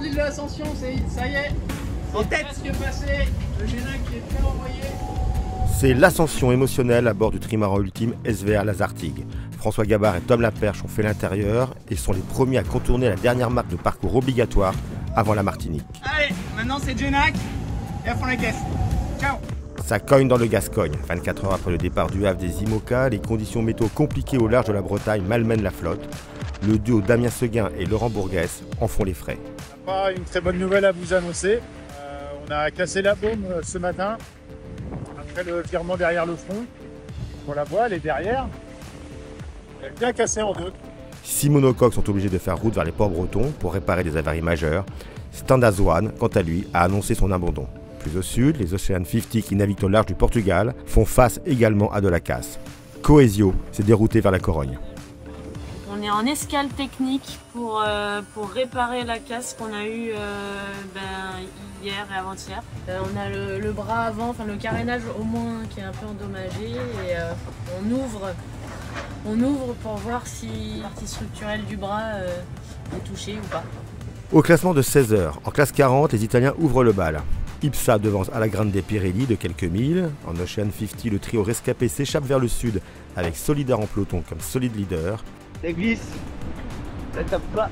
d'île de l'Ascension, ça y est. En tête. C'est presque passé. Le Génac qui est bien envoyé. C'est l'ascension émotionnelle à bord du trimaran ultime SVR Lazartigue. François Gabard et Tom Laperche ont fait l'intérieur et sont les premiers à contourner la dernière marque de parcours obligatoire avant la Martinique. Allez, maintenant c'est Génac et à fond la caisse. Ciao. Ça cogne dans le Gascogne. 24 heures après le départ du Havre des IMOCA, les conditions météo compliquées au large de la Bretagne malmènent la flotte. Le duo Damien Seguin et Laurent Bourguès en font les frais. Pas une très bonne nouvelle à vous annoncer. On a cassé la baume ce matin, après le virement derrière le front. On la voit, elle est derrière. Elle est bien cassée en deux. 6 monocoques sont obligés de faire route vers les ports bretons pour réparer des avaries majeures. Standard One, quant à lui, a annoncé son abandon. Plus au sud, les Ocean 50 qui naviguent au large du Portugal font face également à de la casse. Coesio s'est dérouté vers la Corogne. On est en escale technique pour réparer la casse qu'on a eue hier et avant-hier. On a le bras avant, enfin le carénage au moins qui est un peu endommagé et on ouvre pour voir si la partie structurelle du bras est touchée ou pas. Au classement de 16 heures, en classe 40, les Italiens ouvrent le bal. Ipsa devance Alla Grande Pirelli de quelques milles. En Ocean 50, le trio rescapé s'échappe vers le sud avec Solidar en peloton comme solide leader. Ça glisse. Ça tape pas.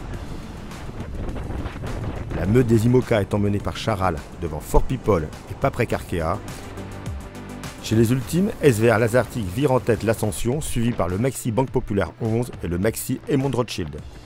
La meute des IMOCA est emmenée par Charal devant Fort People et Paprec-Arkea. Chez les ultimes, SVR Lazartigue vire en tête l'ascension, suivi par le Maxi Banque Populaire 11 et le Maxi Edmond Rothschild.